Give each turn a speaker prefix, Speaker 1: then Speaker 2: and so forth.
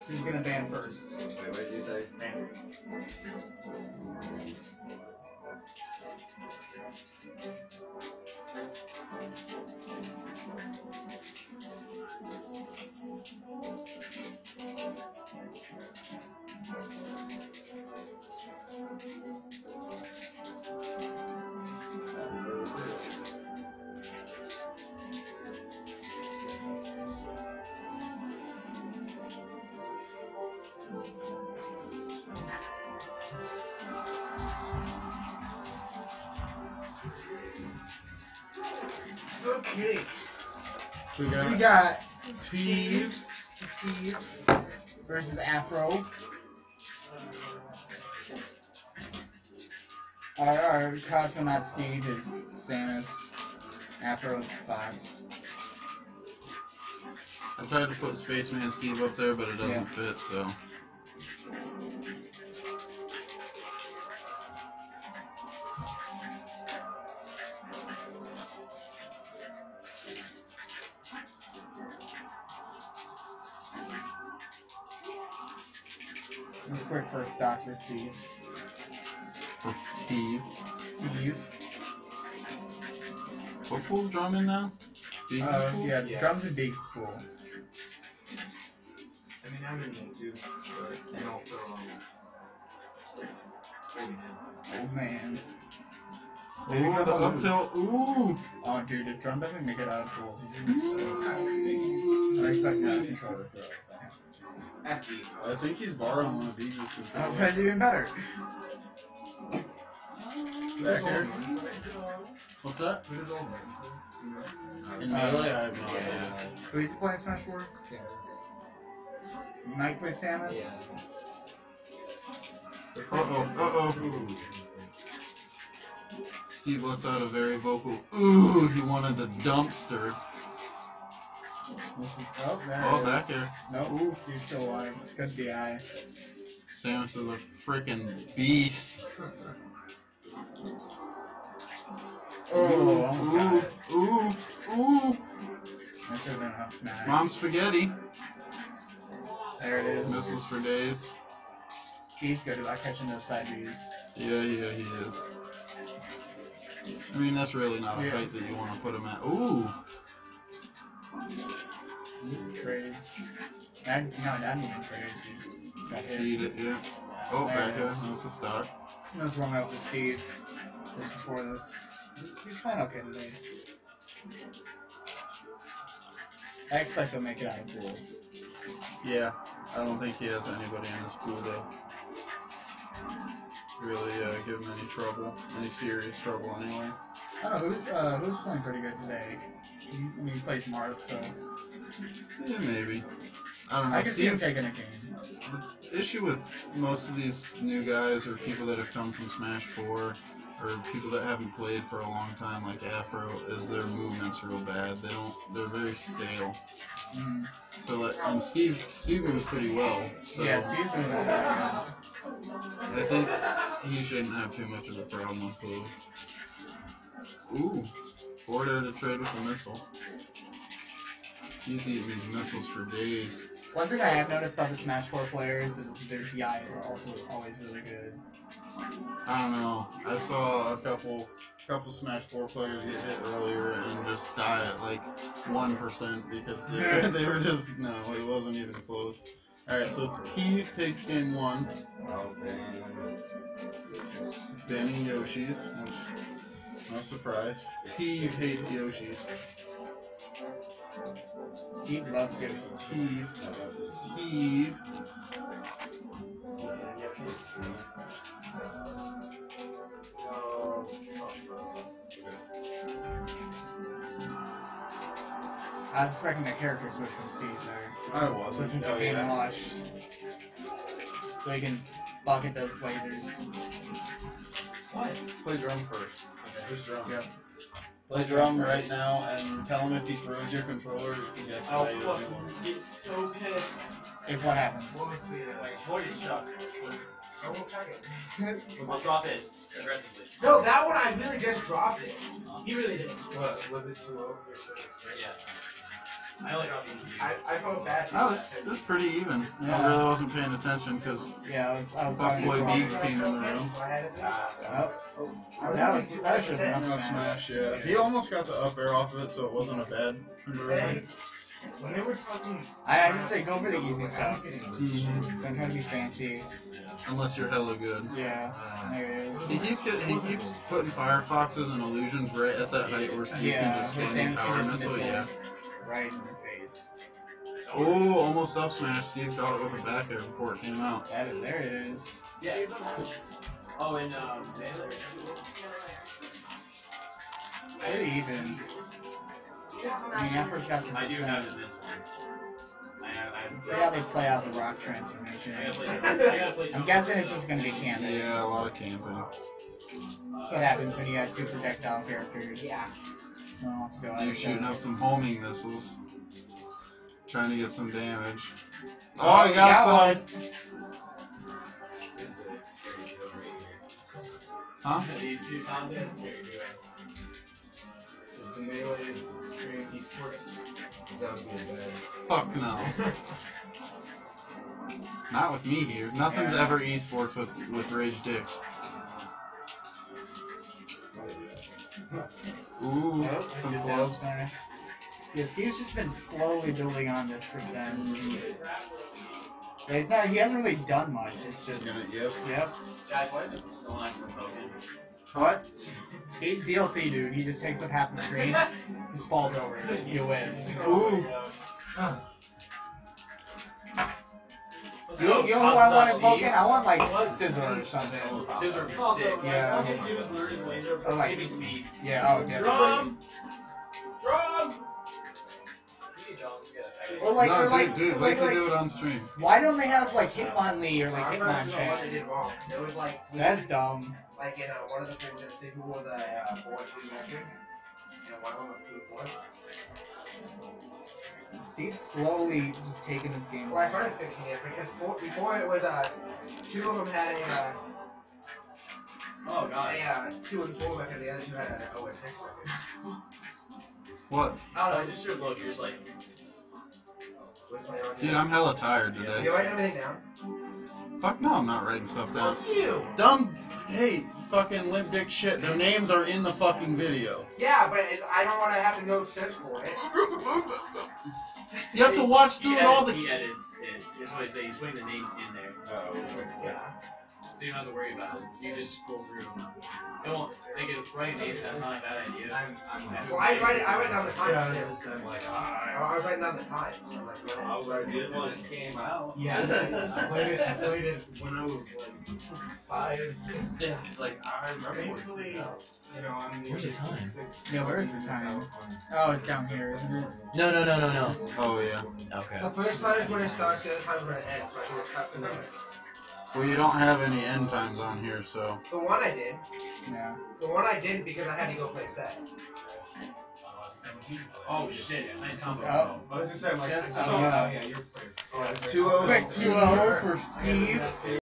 Speaker 1: Who's gonna ban first?
Speaker 2: Wait, what did you say?
Speaker 1: Ban. Okay.
Speaker 3: We
Speaker 1: We got
Speaker 3: Steve.
Speaker 1: Steve versus Afro. Our cosmonaut Steve is Samus. Afro is Fox.
Speaker 3: I tried to put Spaceman Steve up there, but it doesn't fit, so.
Speaker 1: Quick first stock for Steve.
Speaker 3: For Steve.
Speaker 1: Steve.
Speaker 3: What pool's drumming now? Big pool?
Speaker 1: Yeah, drums and bass pool.
Speaker 2: I mean, I'm in there too, but, and also,
Speaker 1: Oh man.
Speaker 3: Ooh, the up tilt. Ooh!
Speaker 1: Oh dude, the drum doesn't make it out of pools. He's gonna be so happy. I expect not to control the throw.
Speaker 3: I think he's borrowing one of these
Speaker 1: Oh,
Speaker 3: controllers.
Speaker 1: that's even better.
Speaker 3: Back here. What's that?
Speaker 2: Who does old man?
Speaker 3: In melee, I have no idea.
Speaker 1: Who's he playing Smash 4?
Speaker 2: Samus.
Speaker 1: Mike plays Samus.
Speaker 3: Uh-oh. Steve lets out a very vocal, ooh, he wanted the dumpster.
Speaker 1: This is, there
Speaker 3: Oh,
Speaker 1: it
Speaker 3: back
Speaker 1: is.
Speaker 3: here.
Speaker 1: No, ooh, Steve's still alive. Good DI.
Speaker 3: Samus is a freaking beast.
Speaker 1: Oh, almost got it.
Speaker 3: Ooh.
Speaker 1: That should have been a up smash.
Speaker 3: Mom spaghetti.
Speaker 1: There it is.
Speaker 3: Missiles for days.
Speaker 1: Steve's good about catching those side Bs.
Speaker 3: Yeah, he is. I mean, that's really not a height that you want to put him at. Ooh.
Speaker 1: Trades. No, not even trades. He's got hit.
Speaker 3: Eat it, yeah. Oh,
Speaker 1: There
Speaker 3: back
Speaker 1: it
Speaker 3: here.
Speaker 1: is.
Speaker 3: That's a stock.
Speaker 1: I was warming up with Steve just before this. He's playing okay today. I expect he'll make it out of pools.
Speaker 3: Yeah, I don't think he has anybody in this pool to really give him any trouble, any serious trouble anyway.
Speaker 1: I don't know, who's playing pretty good today? He plays Marth, so
Speaker 3: Yeah, maybe. I don't know.
Speaker 1: I can see him taking a game.
Speaker 3: The issue with most of these new guys or people that have come from Smash 4 or people that haven't played for a long time like Afro is their movement's real bad. They're very stale.
Speaker 1: Mm.
Speaker 3: So like, and Steve moves pretty well. So
Speaker 1: Yeah, Steve's doing really
Speaker 3: I think he shouldn't have too much of a problem with blue. Ooh, forward air to trade with a missile. He's eating these missiles for days.
Speaker 1: One thing I have noticed about the Smash 4 players is their DI is also always really good.
Speaker 3: I don't know. I saw a couple Smash 4 players get hit earlier and just die at like 1% because they were just, no, it wasn't even close. Alright, so Steve takes game 1. It's banning Yoshi's, which, no surprise. Steve hates Yoshi's.
Speaker 1: Steve loves Yoshi.
Speaker 3: Steve.
Speaker 1: I was expecting that character switch from Steve there.
Speaker 3: I wasn't.
Speaker 1: Switching to Game and Watch. So he can bucket those lasers.
Speaker 2: What?
Speaker 3: Play drum first. Who's drum?
Speaker 1: Yep.
Speaker 3: Play drum right now and tell him if he throws your controller, he has to buy you a new one.
Speaker 2: Get so pissed.
Speaker 1: If what happens?
Speaker 2: What was the, like, what is Chuck? I won't try it.
Speaker 4: I'll drop it aggressively.
Speaker 2: No, that one I really just dropped it. He really did.
Speaker 4: What? Was it too low?
Speaker 2: Yeah.
Speaker 4: I only dropped the
Speaker 2: I felt bad.
Speaker 3: Oh, this is pretty even.
Speaker 5: Yeah.
Speaker 3: I really wasn't paying attention because
Speaker 5: Yeah, I was
Speaker 3: Fuckboy Beaks came in the room.
Speaker 5: That should have been
Speaker 3: Up
Speaker 5: up
Speaker 3: smash,
Speaker 5: smash.
Speaker 3: yeah. He almost got the up air off of it, so it wasn't a bad conversion.
Speaker 2: When they were talking,
Speaker 5: I just say go for the easy stuff.
Speaker 3: Mm-hmm.
Speaker 5: Don't try to be fancy.
Speaker 3: Unless you're hella good.
Speaker 5: Yeah, there it is.
Speaker 3: He keeps putting Firefoxes and illusions right at that height where Steve can just
Speaker 5: where
Speaker 3: stand
Speaker 5: Samus
Speaker 3: power
Speaker 5: can just
Speaker 3: missile,
Speaker 5: miss it
Speaker 3: yeah.
Speaker 5: right in your face.
Speaker 3: Oh, almost up smash. Steve got it with a back air before it came out.
Speaker 5: There it is.
Speaker 4: Yeah. Oh, and
Speaker 5: Pretty even. I mean, Afro's got some
Speaker 4: I do
Speaker 5: percent.
Speaker 4: have it this one. I have
Speaker 5: See how they play out the rock transformation.
Speaker 4: I gotta play
Speaker 5: I'm guessing it's just gonna be camping.
Speaker 3: Yeah, a lot of camping.
Speaker 5: That's what happens when you got two projectile characters. Yeah. No one wants to go
Speaker 3: Steve
Speaker 5: out
Speaker 3: shooting
Speaker 5: there.
Speaker 3: up some homing missiles. Trying to get some damage. Oh, he got some!
Speaker 5: one.
Speaker 3: Huh?
Speaker 4: These two contests.
Speaker 2: is the melee stream esports? That would be bad.
Speaker 3: Fuck no. Not with me here. Nothing's
Speaker 5: Yeah.
Speaker 3: ever esports with Rage Dick. Ooh, some
Speaker 5: Good
Speaker 3: gloves.
Speaker 5: down smash. Yeah, Steve's just been slowly building on this percent. Yeah, he hasn't really done much. It's just.
Speaker 3: Yep.
Speaker 5: Yep.
Speaker 4: Guys, why is it still not some broken?
Speaker 5: What? DLC dude, he just takes up half the screen, just falls over, you win.
Speaker 3: Ooh.
Speaker 5: You know who I want in Pokken? I want like Scissor or something.
Speaker 4: Scissor would be sick.
Speaker 5: Yeah. Or like,
Speaker 4: Maybe speed.
Speaker 5: yeah, oh, definitely.
Speaker 4: Drum! Drum!
Speaker 5: Or like,
Speaker 3: No,
Speaker 5: or like,
Speaker 3: dude,
Speaker 5: or
Speaker 3: wait
Speaker 5: like,
Speaker 3: to do it on stream.
Speaker 5: Why don't they have like Hitmonlee or like
Speaker 2: I remember the one they
Speaker 5: Hitmonchan?
Speaker 2: did wrong. There was like,
Speaker 5: That's dumb.
Speaker 2: like in one of the things that they wore the board to record. And one of them was 2 to 4.
Speaker 5: Steve's slowly just taking this game.
Speaker 2: Well, I started fixing it because before it was 2 of them had a
Speaker 4: Oh god.
Speaker 2: 2 and 4 record, the other 2 had an 0 and 6 record.
Speaker 3: What?
Speaker 4: I don't know, just your look, you're just like,
Speaker 3: Dude, I'm hella tired
Speaker 2: You
Speaker 3: today.
Speaker 2: writing everything down?
Speaker 3: Fuck no, I'm not writing stuff down.
Speaker 2: Fuck you!
Speaker 3: Dumb, hey, fucking limp dick shit. Their names are in the fucking video.
Speaker 2: Yeah, but I don't want to have to know search for it.
Speaker 3: You have to watch through all the.
Speaker 4: He edits it. That's what I say, he's putting the names in there.
Speaker 2: Yeah.
Speaker 4: So you don't have to worry about it. You just scroll through. It won't, they can write names, that's not a bad idea.
Speaker 2: Well, I write down the time.
Speaker 6: Yeah, I'm like,
Speaker 2: I was writing down the time. So I'm like, what?
Speaker 6: I was like, good when it came out.
Speaker 2: Yeah.
Speaker 6: I played it when I was like 5. Yeah, it's like, I remember.
Speaker 2: Thankfully,
Speaker 6: You know, I'm
Speaker 4: Where's the time?
Speaker 5: Yeah, where's the time? Oh, it's down here, isn't it?
Speaker 4: No.
Speaker 3: Oh yeah.
Speaker 4: Okay.
Speaker 2: the first time is when it starts, the other time is when it ends. So I can just cut the number.
Speaker 3: Well, you don't have any end times on here, so.
Speaker 2: The one I did.
Speaker 5: Yeah.
Speaker 2: The one I did because I had to go play set.
Speaker 4: Oh shit, nice combo.
Speaker 5: Oh.
Speaker 6: I was just saying, like,
Speaker 5: Just-
Speaker 6: I don't know, yeah, you're clear.
Speaker 3: 2-0.
Speaker 5: Quick 2-0 for Steve.